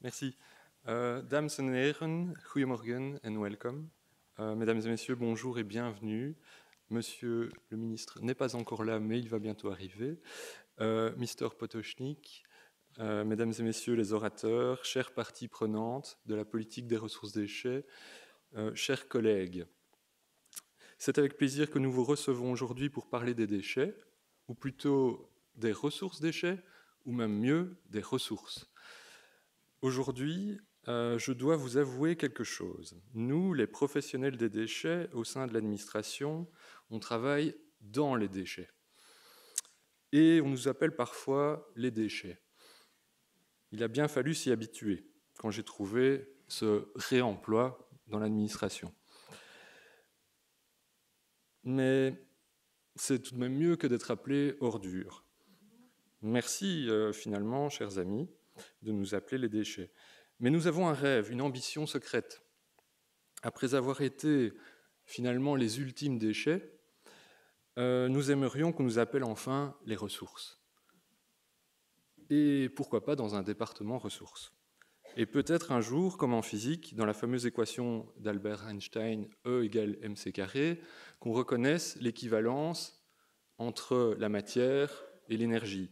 Merci. Dames en heren, goedemorgen en welcome. Mesdames et messieurs, bonjour et bienvenue. Monsieur le ministre n'est pas encore là, mais il va bientôt arriver. Mr. Potočnik, mesdames et messieurs les orateurs, chères parties prenantes de la politique des ressources déchets, chers collègues, c'est avec plaisir que nous vous recevons aujourd'hui pour parler des déchets, ou plutôt des ressources déchets, ou même mieux, des ressources. Aujourd'hui, je dois vous avouer quelque chose. Nous, les professionnels des déchets, au sein de l'administration, on travaille dans les déchets. Et on nous appelle parfois les déchets. Il a bien fallu s'y habituer quand j'ai trouvé ce réemploi dans l'administration. Mais c'est tout de même mieux que d'être appelé ordures. Merci finalement, chers amis, de nous appeler les déchets. Mais nous avons un rêve, une ambition secrète. Après avoir été finalement les ultimes déchets, nous aimerions qu'on nous appelle enfin les ressources. Et pourquoi pas dans un département ressources. Et peut-être un jour, comme en physique, dans la fameuse équation d'Albert Einstein, E égale mc carré, qu'on reconnaisse l'équivalence entre la matière et l'énergie.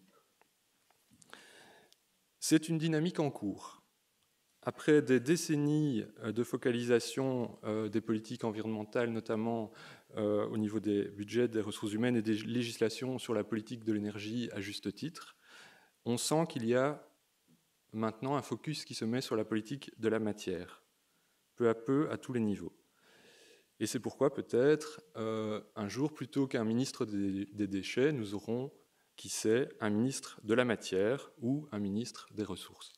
C'est une dynamique en cours. Après des décennies de focalisation des politiques environnementales, notamment au niveau des budgets, des ressources humaines et des législations sur la politique de l'énergie à juste titre, on sent qu'il y a maintenant un focus qui se met sur la politique de la matière, peu à peu, à tous les niveaux. Et c'est pourquoi peut-être un jour, plutôt qu'un ministre des déchets, nous aurons, qui sait, un ministre de la matière ou un ministre des ressources.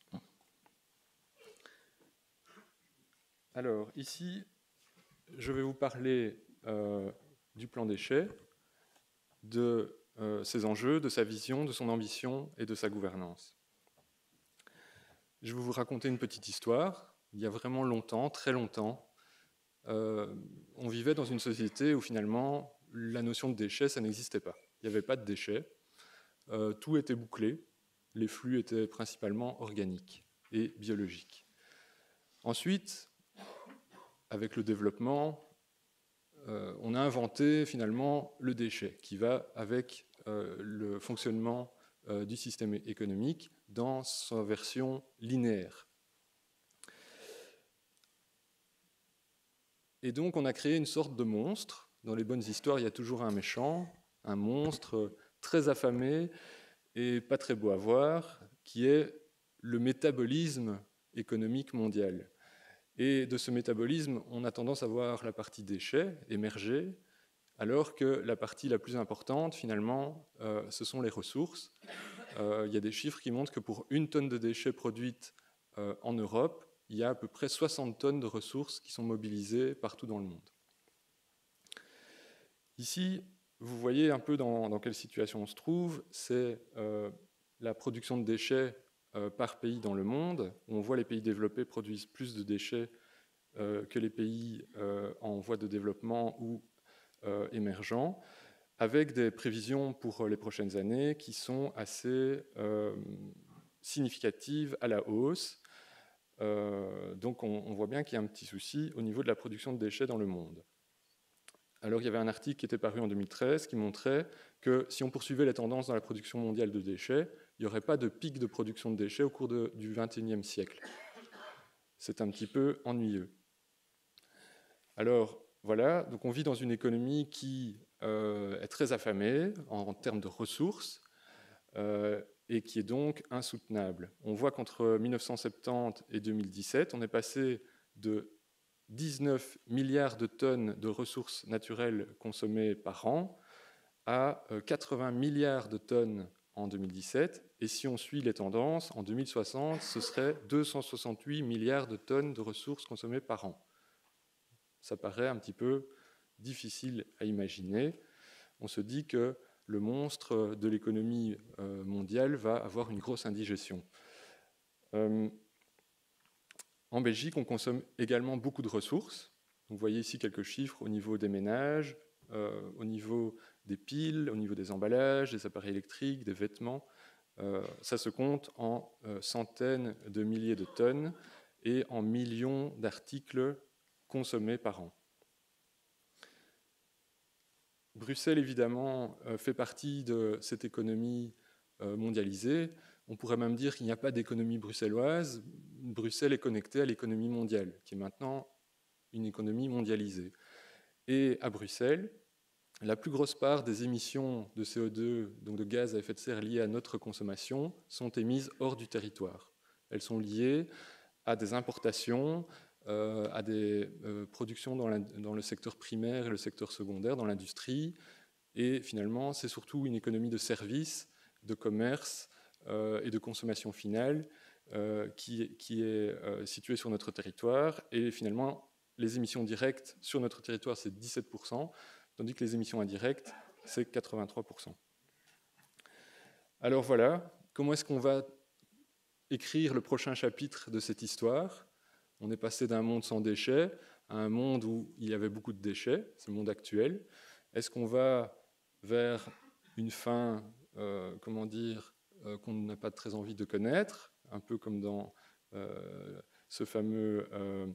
Alors, ici, je vais vous parler du plan déchets, de ses enjeux, de sa vision, de son ambition et de sa gouvernance. Je vais vous raconter une petite histoire. Il y a vraiment longtemps, très longtemps, on vivait dans une société où finalement la notion de déchets, ça n'existait pas. Il n'y avait pas de déchets, tout était bouclé, les flux étaient principalement organiques et biologiques. Ensuite, avec le développement, on a inventé finalement le déchet qui va avec le fonctionnement du système économique dans sa version linéaire. Et donc on a créé une sorte de monstre. Dans les bonnes histoires, il y a toujours un méchant, un monstre très affamé et pas très beau à voir, qui est le métabolisme économique mondial. Et de ce métabolisme, on a tendance à voir la partie déchets émerger, alors que la partie la plus importante, finalement, ce sont les ressources. Il y a des chiffres qui montrent que pour 1 tonne de déchets produite en Europe, il y a à peu près 60 tonnes de ressources qui sont mobilisées partout dans le monde. Ici, vous voyez un peu dans quelle situation on se trouve. C'est la production de déchets par pays dans le monde. On voit les pays développés produisent plus de déchets que les pays en voie de développement ou émergents, avec des prévisions pour les prochaines années qui sont assez significatives à la hausse. Donc on voit bien qu'il y a un petit souci au niveau de la production de déchets dans le monde. Alors il y avait un article qui était paru en 2013 qui montrait que si on poursuivait les tendances dans la production mondiale de déchets, il n'y aurait pas de pic de production de déchets au cours du XXIe siècle. C'est un petit peu ennuyeux. Alors voilà, donc on vit dans une économie qui est très affamée en termes de ressources et qui est donc insoutenable. On voit qu'entre 1970 et 2017, on est passé de 19 milliards de tonnes de ressources naturelles consommées par an à 80 milliards de tonnes en 2017. Et si on suit les tendances, en 2060, ce serait 268 milliards de tonnes de ressources consommées par an. Ça paraît un petit peu difficile à imaginer. On se dit que le monstre de l'économie mondiale va avoir une grosse indigestion. En Belgique, on consomme également beaucoup de ressources. Vous voyez ici quelques chiffres au niveau des ménages, au niveau des piles, au niveau des emballages, des appareils électriques, des vêtements. Ça se compte en centaines de milliers de tonnes et en millions d'articles consommés par an. Bruxelles, évidemment, fait partie de cette économie mondialisée. On pourrait même dire qu'il n'y a pas d'économie bruxelloise. Bruxelles est connectée à l'économie mondiale, qui est maintenant une économie mondialisée. Et à Bruxelles, la plus grosse part des émissions de CO2, donc de gaz à effet de serre liées à notre consommation, sont émises hors du territoire. Elles sont liées à des importations, à des productions dans le secteur primaire et le secteur secondaire, dans l'industrie. Et finalement, c'est surtout une économie de services, de commerce et de consommation finale qui est située sur notre territoire. Et finalement, les émissions directes sur notre territoire, c'est 17%, tandis que les émissions indirectes, c'est 83%. Alors voilà, comment est-ce qu'on va écrire le prochain chapitre de cette histoire? On est passé d'un monde sans déchets à un monde où il y avait beaucoup de déchets, c'est le monde actuel. Est-ce qu'on va vers une fin, qu'on n'a pas très envie de connaître, un peu comme dans ce fameux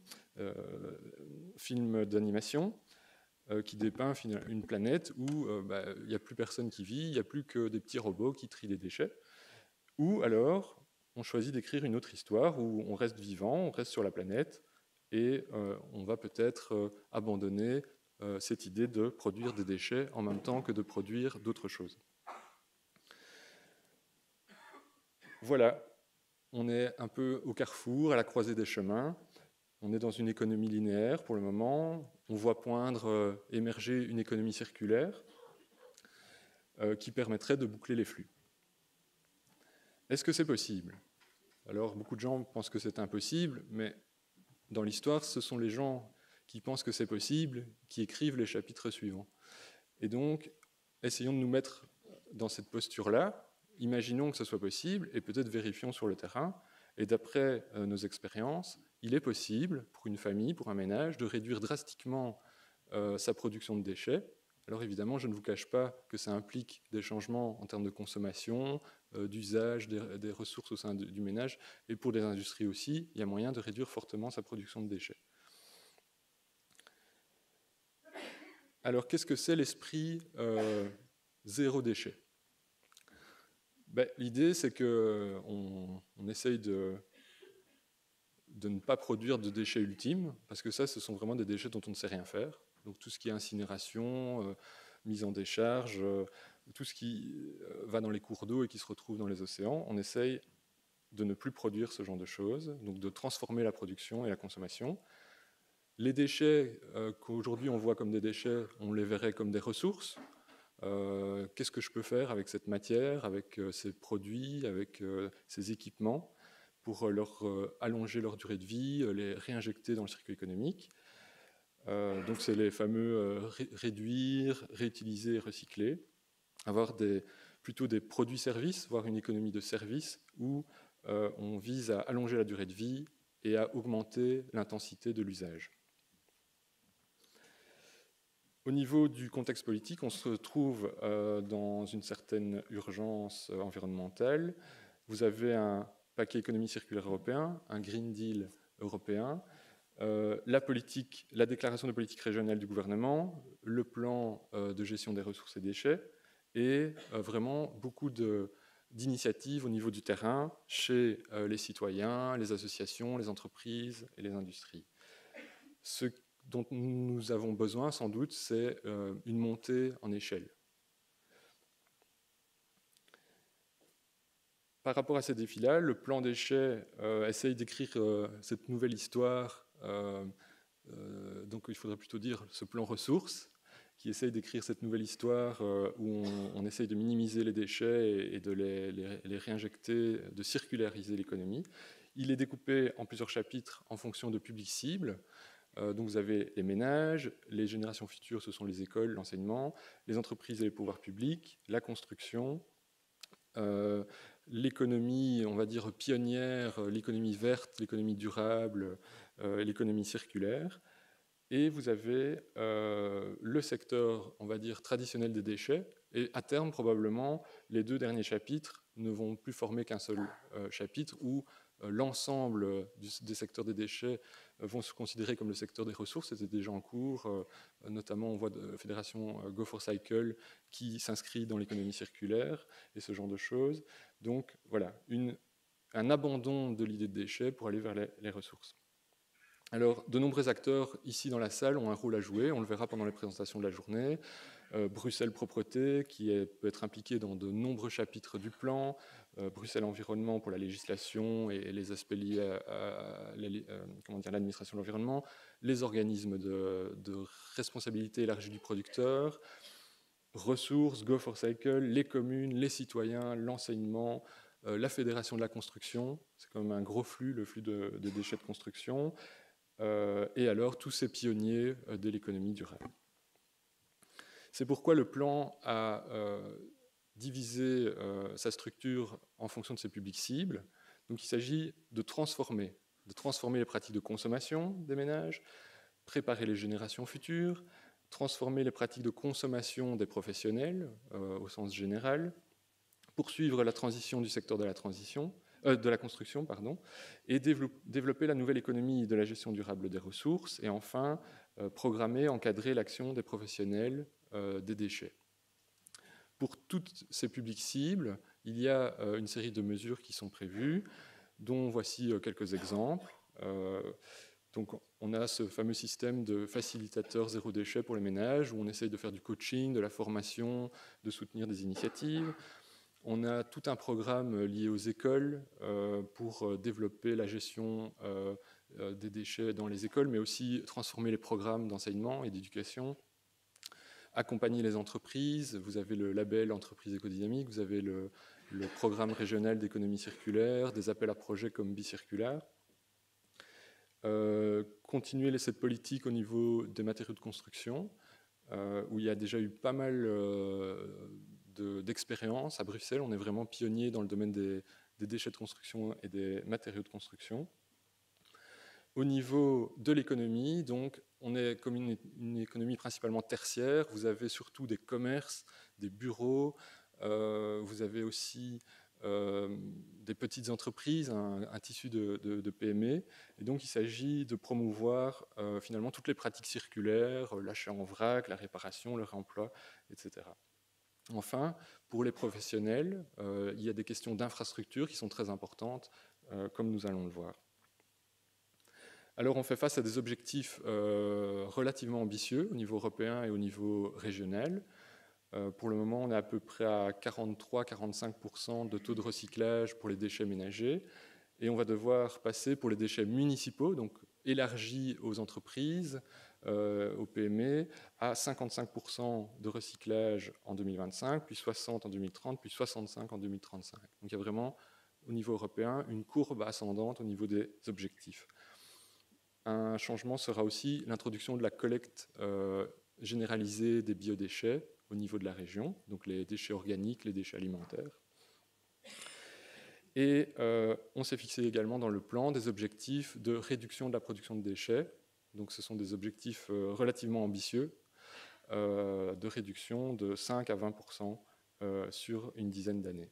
film d'animation qui dépeint une planète où il n'y a plus personne qui vit, il n'y a plus que des petits robots qui trient les déchets. Ou alors, on choisit d'écrire une autre histoire où on reste vivant, on reste sur la planète, et on va peut-être abandonner cette idée de produire des déchets en même temps que de produire d'autres choses. Voilà, on est un peu au carrefour, à la croisée des chemins. On est dans une économie linéaire pour le moment. On voit poindre, émerger une économie circulaire qui permettrait de boucler les flux. Est-ce que c'est possible? Alors, beaucoup de gens pensent que c'est impossible, mais dans l'histoire, ce sont les gens qui pensent que c'est possible qui écrivent les chapitres suivants. Et donc, essayons de nous mettre dans cette posture-là, imaginons que ce soit possible, et peut-être vérifions sur le terrain. Et d'après nos expériences, il est possible pour une famille, pour un ménage, de réduire drastiquement sa production de déchets. Alors évidemment, je ne vous cache pas que ça implique des changements en termes de consommation, d'usage des ressources au sein du ménage, et pour des industries aussi, il y a moyen de réduire fortement sa production de déchets. Alors qu'est-ce que c'est l'esprit zéro déchet? L'idée, c'est qu'on essaye de ne pas produire de déchets ultimes, parce que ça, ce sont vraiment des déchets dont on ne sait rien faire. Donc tout ce qui est incinération, mise en décharge, tout ce qui va dans les cours d'eau et qui se retrouve dans les océans, on essaye de ne plus produire ce genre de choses, donc de transformer la production et la consommation. Les déchets qu'aujourd'hui on voit comme des déchets, on les verrait comme des ressources. Qu'est-ce que je peux faire avec cette matière, avec ces produits, avec ces équipements pour leur allonger leur durée de vie, les réinjecter dans le circuit économique. Donc c'est les fameux réduire, réutiliser, recycler, avoir plutôt des produits-services, voire une économie de services où on vise à allonger la durée de vie et à augmenter l'intensité de l'usage. Au niveau du contexte politique, on se trouve dans une certaine urgence environnementale. Vous avez un paquet économie circulaire européen, un Green Deal européen, la déclaration de politique régionale du gouvernement, le plan de gestion des ressources et déchets, et vraiment beaucoup d'initiatives au niveau du terrain chez les citoyens, les associations, les entreprises et les industries. Ce dont nous avons besoin, sans doute, c'est une montée en échelle. Par rapport à ces défis-là, le plan déchets essaye d'écrire cette nouvelle histoire, donc il faudrait plutôt dire ce plan ressources, qui essaye d'écrire cette nouvelle histoire où on essaye de minimiser les déchets et de les réinjecter, de circulariser l'économie. Il est découpé en plusieurs chapitres en fonction de publics cibles. Donc vous avez les ménages, les générations futures, ce sont les écoles, l'enseignement, les entreprises et les pouvoirs publics, la construction, l'économie, on va dire, pionnière, l'économie verte, l'économie durable, l'économie circulaire. Et vous avez le secteur, on va dire, traditionnel des déchets, et à terme, probablement, les deux derniers chapitres ne vont plus former qu'un seul chapitre, où l'ensemble des secteurs des déchets vont se considérer comme le secteur des ressources. C'était déjà en cours, notamment on voit de Fédération Go for Cycle qui s'inscrit dans l'économie circulaire et ce genre de choses. Donc voilà, un abandon de l'idée de déchets pour aller vers les ressources. Alors, de nombreux acteurs ici dans la salle ont un rôle à jouer, on le verra pendant les présentations de la journée. Bruxelles Propreté, peut être impliqué dans de nombreux chapitres du plan, Bruxelles Environnement pour la législation et les aspects liés à l'administration de l'environnement, les organismes de responsabilité élargie du producteur, ressources, Go for Cycle, les communes, les citoyens, l'enseignement, la fédération de la construction, c'est quand même un gros flux, le flux de déchets de construction, et alors tous ces pionniers de l'économie durable. C'est pourquoi le plan a divisé sa structure en fonction de ses publics cibles. Donc il s'agit de transformer les pratiques de consommation des ménages, préparer les générations futures, transformer les pratiques de consommation des professionnels au sens général, poursuivre la transition du secteur de la construction, et développer la nouvelle économie de la gestion durable des ressources, et enfin programmer, encadrer l'action des professionnels des déchets. Pour toutes ces publics cibles, il y a une série de mesures qui sont prévues, dont voici quelques exemples. Donc, on a ce fameux système de facilitateur zéro déchet pour les ménages, où on essaye de faire du coaching, de la formation, de soutenir des initiatives. On a tout un programme lié aux écoles pour développer la gestion des déchets dans les écoles, mais aussi transformer les programmes d'enseignement et d'éducation, accompagner les entreprises. Vous avez le label Entreprise écodynamique, vous avez le programme régional d'économie circulaire, des appels à projets comme Bicirculaire. Continuer cette politique au niveau des matériaux de construction, où il y a déjà eu pas mal d'expériences à Bruxelles. On est vraiment pionnier dans le domaine des déchets de construction et des matériaux de construction. Au niveau de l'économie, donc, on est comme une économie principalement tertiaire. Vous avez surtout des commerces, des bureaux, vous avez aussi des petites entreprises, un tissu de PME. Et donc, il s'agit de promouvoir finalement toutes les pratiques circulaires, l'achat en vrac, la réparation, le réemploi, etc. Enfin, pour les professionnels, il y a des questions d'infrastructure qui sont très importantes, comme nous allons le voir. Alors, on fait face à des objectifs relativement ambitieux au niveau européen et au niveau régional. Pour le moment, on est à peu près à 43-45% de taux de recyclage pour les déchets ménagers. Et on va devoir passer pour les déchets municipaux, donc élargis aux entreprises, aux PME, à 55% de recyclage en 2025, puis 60% en 2030, puis 65% en 2035. Donc il y a vraiment, au niveau européen, une courbe ascendante au niveau des objectifs. Un changement sera aussi l'introduction de la collecte généralisée des biodéchets au niveau de la région, donc les déchets organiques, les déchets alimentaires. Et on s'est fixé également dans le plan des objectifs de réduction de la production de déchets. Donc ce sont des objectifs relativement ambitieux, de réduction de 5 à 20% sur une dizaine d'années.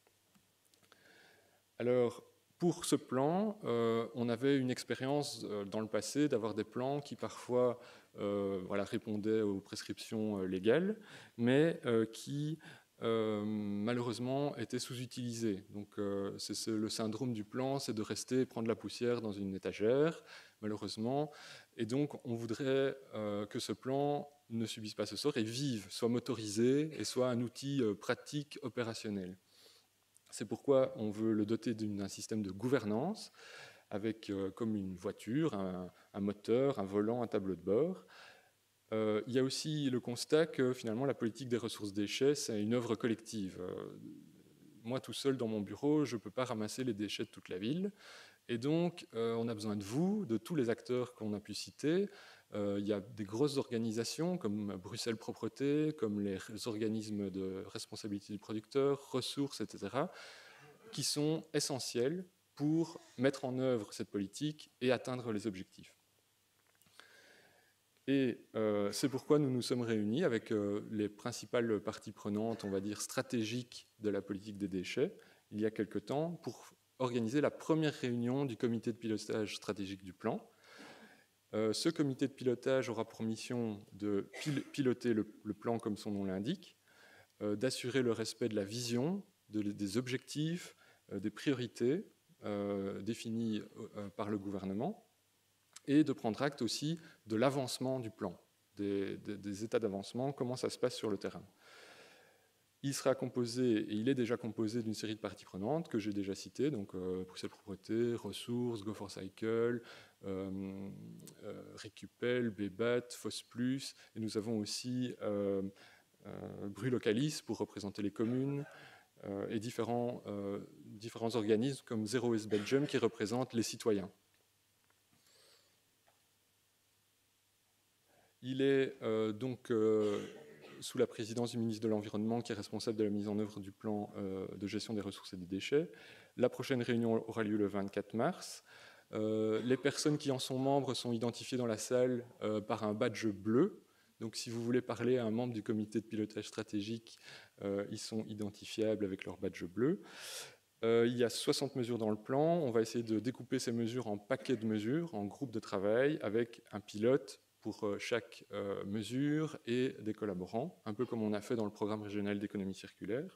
Alors, pour ce plan, on avait une expérience dans le passé d'avoir des plans qui parfois répondaient aux prescriptions légales, mais qui malheureusement étaient sous-utilisés. Donc c'est le syndrome du plan, c'est de rester prendre la poussière dans une étagère, malheureusement. Et donc on voudrait que ce plan ne subisse pas ce sort et vive, soit motorisé et soit un outil pratique, opérationnel. C'est pourquoi on veut le doter d'un système de gouvernance avec comme une voiture, un moteur, un volant, un tableau de bord. Il y a aussi le constat que finalement la politique des ressources déchets, c'est une œuvre collective. Moi tout seul dans mon bureau, je ne peux pas ramasser les déchets de toute la ville. Et donc on a besoin de vous, de tous les acteurs qu'on a pu citer. Il y a des grosses organisations comme Bruxelles Propreté, comme les organismes de responsabilité du producteur, ressources, etc., qui sont essentielles pour mettre en œuvre cette politique et atteindre les objectifs. Et c'est pourquoi nous nous sommes réunis avec les principales parties prenantes, on va dire, stratégiques de la politique des déchets, il y a quelque temps, pour organiser la première réunion du comité de pilotage stratégique du plan. Ce comité de pilotage aura pour mission de piloter le plan comme son nom l'indique, d'assurer le respect de la vision, des objectifs, des priorités définies par le gouvernement, et de prendre acte aussi de l'avancement du plan, des états d'avancement, comment ça se passe sur le terrain. Il sera composé, et il est déjà composé d'une série de parties prenantes que j'ai déjà citées, donc Bruxelles Propreté, Ressources, Go4Cycle, Récupel, Bébat, FOS+, et nous avons aussi Brulocalis pour représenter les communes, et différents organismes comme Zero Waste Belgium qui représentent les citoyens. Il est donc sous la présidence du ministre de l'Environnement qui est responsable de la mise en œuvre du plan de gestion des ressources et des déchets. La prochaine réunion aura lieu le 24 mars. Les personnes qui en sont membres sont identifiées dans la salle par un badge bleu. Donc si vous voulez parler à un membre du comité de pilotage stratégique, ils sont identifiables avec leur badge bleu. Il y a 60 mesures dans le plan. On va essayer de découper ces mesures en paquets de mesures, en groupes de travail, avec un pilote pour chaque mesure et des collaborants, un peu comme on a fait dans le programme régional d'économie circulaire.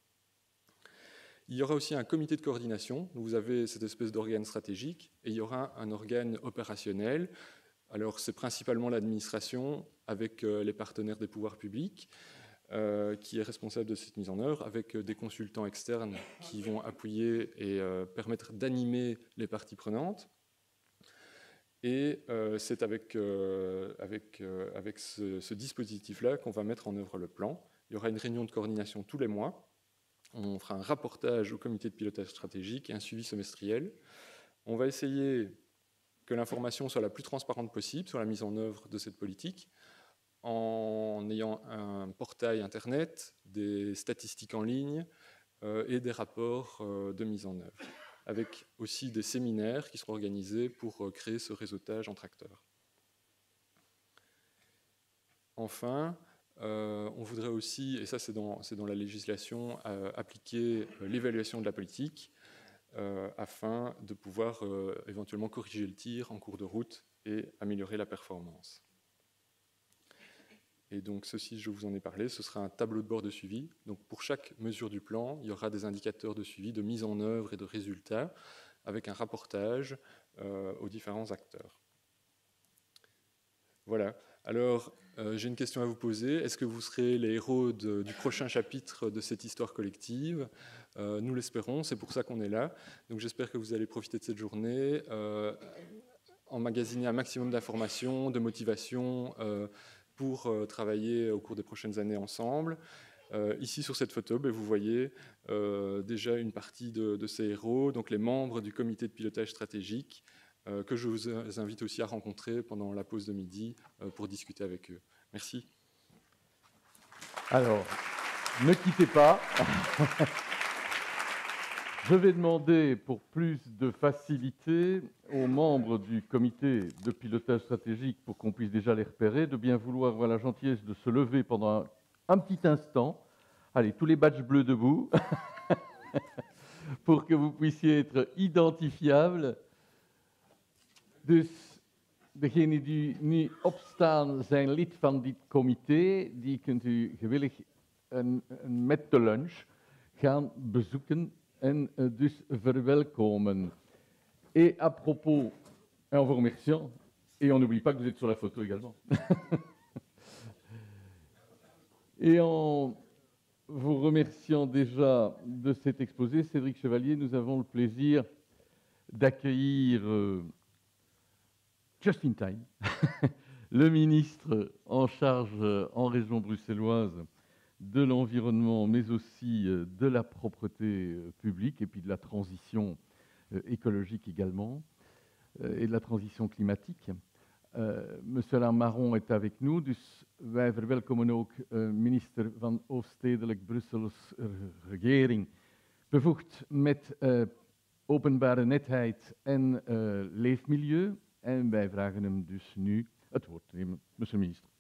Il y aura aussi un comité de coordination. Vous avez cette espèce d'organe stratégique et il y aura un organe opérationnel. Alors c'est principalement l'administration avec les partenaires des pouvoirs publics qui est responsable de cette mise en œuvre, avec des consultants externes qui vont appuyer et permettre d'animer les parties prenantes. Et c'est avec ce dispositif-là qu'on va mettre en œuvre le plan. Il y aura une réunion de coordination tous les mois. On fera un rapportage au comité de pilotage stratégique et un suivi semestriel. On va essayer que l'information soit la plus transparente possible sur la mise en œuvre de cette politique, en ayant un portail Internet, des statistiques en ligne et des rapports de mise en œuvre, avec aussi des séminaires qui seront organisés pour créer ce réseautage entre acteurs. Enfin, on voudrait aussi, et ça c'est dans la législation, appliquer l'évaluation de la politique afin de pouvoir éventuellement corriger le tir en cours de route et améliorer la performance. Et donc ceci, je vous en ai parlé, ce sera un tableau de bord de suivi. Donc pour chaque mesure du plan, il y aura des indicateurs de suivi, de mise en œuvre et de résultats, avec un rapportage aux différents acteurs. Voilà. Alors, j'ai une question à vous poser. Est-ce que vous serez les héros du prochain chapitre de cette histoire collective? Nous l'espérons, c'est pour ça qu'on est là. Donc j'espère que vous allez profiter de cette journée, emmagasiner un maximum d'informations, de motivation, pour travailler au cours des prochaines années ensemble. Ici, sur cette photo, vous voyez déjà une partie de ces héros, donc les membres du comité de pilotage stratégique, que je vous invite aussi à rencontrer pendant la pause de midi pour discuter avec eux. Merci. Alors, ne quittez pas. Je vais demander, pour plus de facilité, aux membres du comité de pilotage stratégique, pour qu'on puisse déjà les repérer, de bien vouloir avoir la gentillesse de se lever pendant un petit instant. Allez, tous les badges bleus debout, pour que vous puissiez être identifiables. Dus degenen die nu opstaan zijn lid van dit comité, die kunt u gewillig met de lunch gaan bezoeken en dus verwelkomen. Et à propos, en vous remerciant, et on n'oublie pas que vous êtes sur la photo également. Et en vous remerciant déjà de cet exposé, Cédric Chevalier, nous avons le plaisir d'accueillir just in time le ministre en charge en région bruxelloise de l'environnement, mais aussi de la propreté publique et puis de la transition écologique également, et de la transition climatique. Monsieur Alain Marron est avec nous, dus wij verwelkomen ook minister van Ooststedelijk Brussels regering, bevoegd met openbare netheid en leefmilieu. En wij vragen hem dus nu het woord te nemen, monsieur le ministre.